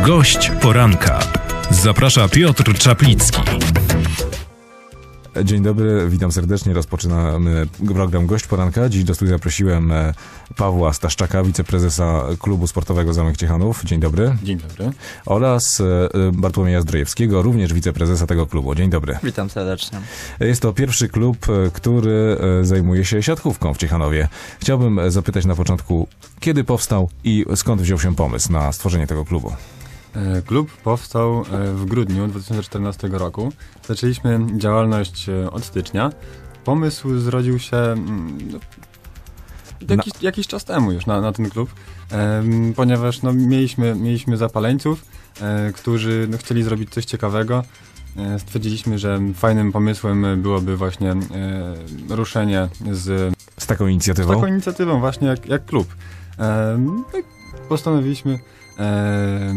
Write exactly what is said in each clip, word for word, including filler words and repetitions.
Gość poranka. Zaprasza Piotr Czaplicki. Dzień dobry, witam serdecznie. Rozpoczynamy program Gość Poranka. Dziś do studia zaprosiłem Pawła Staszczaka, wiceprezesa klubu sportowego Zamek Ciechanów. Dzień dobry. Dzień dobry. Oraz Bartłomieja Zdrojewskiego, również wiceprezesa tego klubu. Dzień dobry. Witam serdecznie. Jest to pierwszy klub, który zajmuje się siatkówką w Ciechanowie. Chciałbym zapytać na początku, kiedy powstał i skąd wziął się pomysł na stworzenie tego klubu? Klub powstał w grudniu dwa tysiące czternastego roku. Zaczęliśmy działalność od stycznia. Pomysł zrodził się no, jakiś, jakiś czas temu już na, na ten klub, e, ponieważ no, mieliśmy, mieliśmy zapaleńców, e, którzy no, chcieli zrobić coś ciekawego. E, stwierdziliśmy, że fajnym pomysłem byłoby właśnie e, ruszenie z, z taką inicjatywą. Z taką inicjatywą właśnie jak, jak klub. E, no, postanowiliśmy E,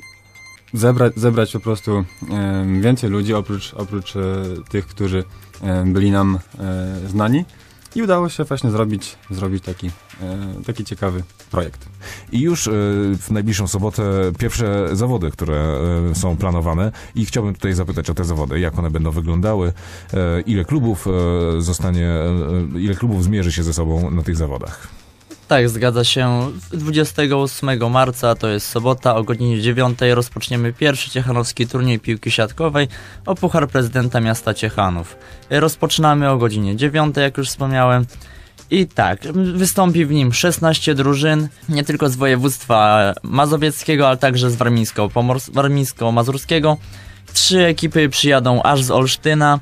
zebrać, zebrać po prostu e, więcej ludzi oprócz, oprócz e, tych, którzy e, byli nam e, znani i udało się właśnie zrobić, zrobić taki, e, taki ciekawy projekt. I już e, w najbliższą sobotę pierwsze zawody, które e, są planowane i chciałbym tutaj zapytać o te zawody, jak one będą wyglądały, e, ile klubów e, zostanie, e, ile klubów zmierzy się ze sobą na tych zawodach. Tak, zgadza się. dwudziestego ósmego marca, to jest sobota, o godzinie dziewiątej rozpoczniemy pierwszy ciechanowski turniej piłki siatkowej o Puchar Prezydenta Miasta Ciechanów. Rozpoczynamy o godzinie dziewiątej, jak już wspomniałem. I tak, wystąpi w nim szesnaście drużyn, nie tylko z województwa mazowieckiego, ale także z warmińsko-mazurskiego. Trzy ekipy przyjadą aż z Olsztyna.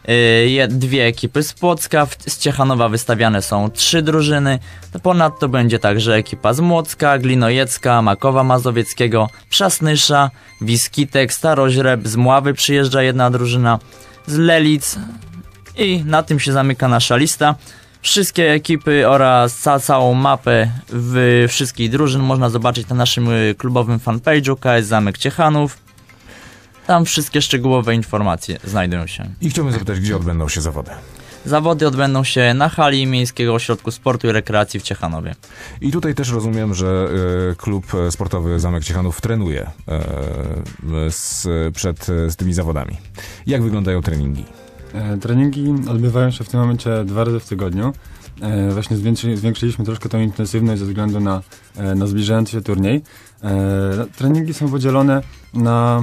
Dwie ekipy z Płocka, z Ciechanowa wystawiane są trzy drużyny. Ponadto będzie także ekipa z Młocka, Glinojecka, Makowa Mazowieckiego, Przasnysza, Wiskitek, Staroźreb, z Mławy przyjeżdża jedna drużyna, z Lelic i na tym się zamyka nasza lista. Wszystkie ekipy oraz ca całą mapę w wszystkich drużyn można zobaczyć na naszym klubowym fanpage'u K S Zamek Ciechanów. Tam wszystkie szczegółowe informacje znajdują się. I chciałbym zapytać, gdzie odbędą się zawody? Zawody odbędą się na hali Miejskiego Ośrodku Sportu i Rekreacji w Ciechanowie. I tutaj też rozumiem, że y, klub sportowy Zamek Ciechanów trenuje y, z, przed z tymi zawodami. Jak wyglądają treningi? E, treningi odbywają się w tym momencie dwa razy w tygodniu. E, właśnie zwiększy, zwiększyliśmy troszkę tą intensywność ze względu na, e, na zbliżający się turniej. E, treningi są podzielone na,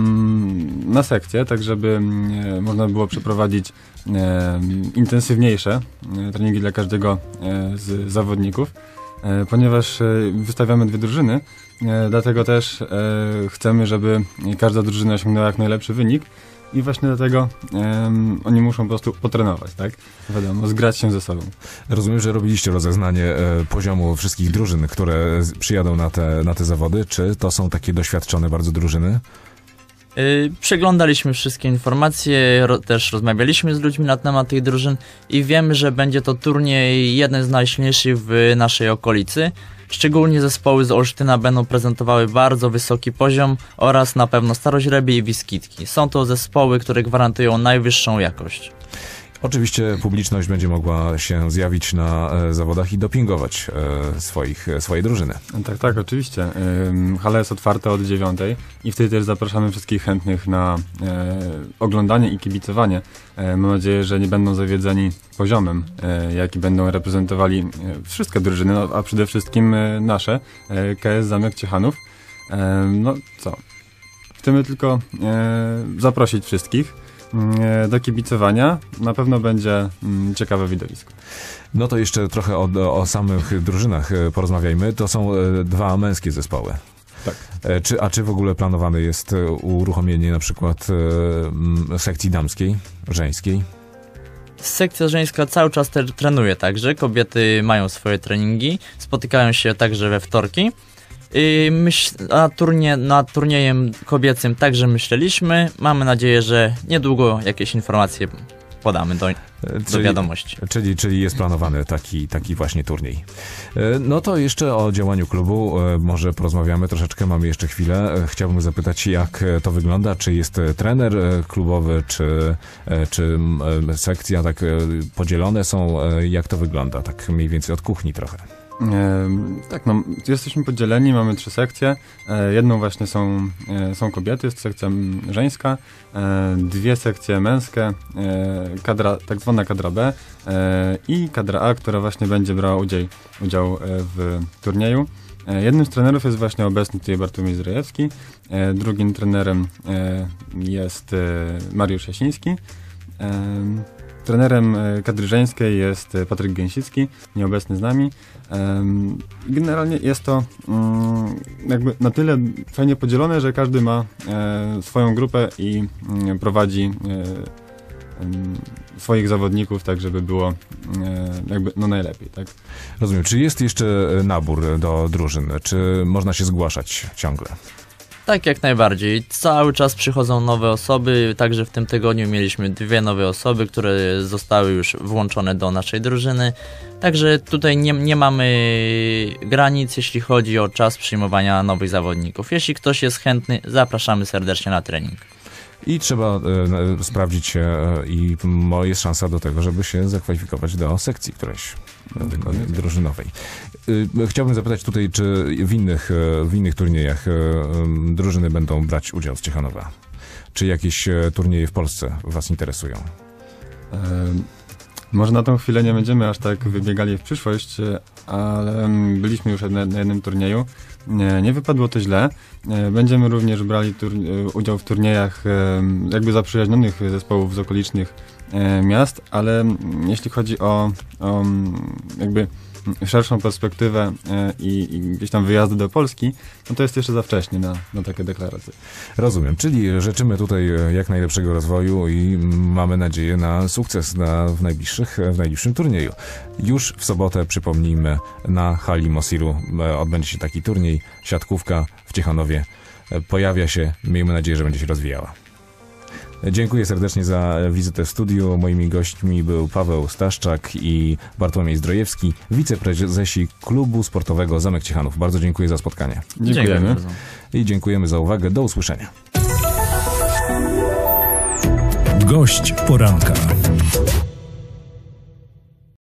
mm, na sekcje, tak żeby e, można było przeprowadzić e, intensywniejsze e, treningi dla każdego e, z zawodników, e, ponieważ e, wystawiamy dwie drużyny, e, dlatego też e, chcemy, żeby każda drużyna osiągnęła jak najlepszy wynik. I właśnie dlatego um, oni muszą po prostu potrenować, tak? Wiadomo, zgrać się ze sobą. Rozumiem, że robiliście rozeznanie e, poziomu wszystkich drużyn, które z, przyjadą na te, na te zawody. Czy to są takie doświadczone bardzo drużyny? Yy, przeglądaliśmy wszystkie informacje, ro, też rozmawialiśmy z ludźmi na temat tych drużyn i wiemy, że będzie to turniej jeden z najsilniejszych w naszej okolicy. Szczególnie zespoły z Olsztyna będą prezentowały bardzo wysoki poziom oraz na pewno Staroźrebie i Wiskitki. Są to zespoły, które gwarantują najwyższą jakość. Oczywiście publiczność będzie mogła się zjawić na e, zawodach i dopingować e, swoich, e, swoje drużyny. Tak, tak, oczywiście. Ym, hala jest otwarta od dziewiątej i wtedy też zapraszamy wszystkich chętnych na e, oglądanie i kibicowanie. E, mam nadzieję, że nie będą zawiedzeni poziomem, e, jaki będą reprezentowali e, wszystkie drużyny, no, a przede wszystkim e, nasze, e, K S Zamek Ciechanów. E, no co? Chcemy tylko e, zaprosić wszystkich do kibicowania. Na pewno będzie mm, ciekawe widowisko. No to jeszcze trochę o, o samych drużynach porozmawiajmy. To są e, dwa męskie zespoły. Tak. E, czy, a czy w ogóle planowane jest uruchomienie na przykład e, sekcji damskiej, żeńskiej? Sekcja żeńska cały czas te, trenuje także. Kobiety mają swoje treningi. Spotykają się także we wtorki. Yy, myśl, a turnie, nad turniejem kobiecym także myśleliśmy. Mamy nadzieję, że niedługo jakieś informacje podamy do, do czyli, wiadomości. Czyli, czyli jest planowany taki, taki właśnie turniej. No to jeszcze o działaniu klubu może porozmawiamy troszeczkę, mamy jeszcze chwilę. Chciałbym zapytać, jak to wygląda, czy jest trener klubowy, czy, czy sekcja tak podzielone są, jak to wygląda, tak mniej więcej od kuchni trochę. E, tak, no, jesteśmy podzieleni, mamy trzy sekcje. E, jedną właśnie są, e, są kobiety, jest sekcja m, żeńska, e, dwie sekcje męskie, e, kadra, tak zwana kadra B e, i kadra A, która właśnie będzie brała udział, udział e, w turnieju. E, jednym z trenerów jest właśnie obecny tutaj Bartłomiej Zdrojewski, e, drugim trenerem e, jest e, Mariusz Jasiński. E, Trenerem kadry żeńskiej jest Patryk Gęsicki, nieobecny z nami. Generalnie jest to jakby na tyle fajnie podzielone, że każdy ma swoją grupę i prowadzi swoich zawodników tak, żeby było jakby no najlepiej, tak? Rozumiem. Czy jest jeszcze nabór do drużyn? Czy można się zgłaszać ciągle? Tak, jak najbardziej. Cały czas przychodzą nowe osoby, także w tym tygodniu mieliśmy dwie nowe osoby, które zostały już włączone do naszej drużyny. Także tutaj nie, nie mamy granic, jeśli chodzi o czas przyjmowania nowych zawodników. Jeśli ktoś jest chętny, zapraszamy serdecznie na trening. I trzeba e, sprawdzić się e, i mo, jest szansa do tego, żeby się zakwalifikować do sekcji którejś e, drużynowej. E, chciałbym zapytać tutaj, czy w innych, e, w innych turniejach e, drużyny będą brać udział z Ciechanowa? Czy jakieś e, turnieje w Polsce Was interesują? E, może na tą chwilę nie będziemy aż tak wybiegali w przyszłość, ale byliśmy już na, na jednym turnieju. Nie, nie wypadło to źle. Będziemy również brali tur- udział w turniejach jakby zaprzyjaźnionych zespołów z okolicznych miast, ale jeśli chodzi o, o jakby szerszą perspektywę i, i gdzieś tam wyjazdy do Polski, no to jest jeszcze za wcześnie na, na takie deklaracje. Rozumiem, czyli życzymy tutaj jak najlepszego rozwoju i mamy nadzieję na sukces na, w, najbliższych, w najbliższym turnieju. Już w sobotę, przypomnijmy, na hali Mosiru odbędzie się taki turniej, siatkówka w Ciechanowie pojawia się, miejmy nadzieję, że będzie się rozwijała. Dziękuję serdecznie za wizytę w studiu. Moimi gośćmi był Paweł Staszczak i Bartłomiej Zdrojewski, wiceprezesi klubu sportowego Zamek Ciechanów. Bardzo dziękuję za spotkanie. Dziękujemy. Dziękuję bardzo. I dziękujemy za uwagę. Do usłyszenia. Gość poranka.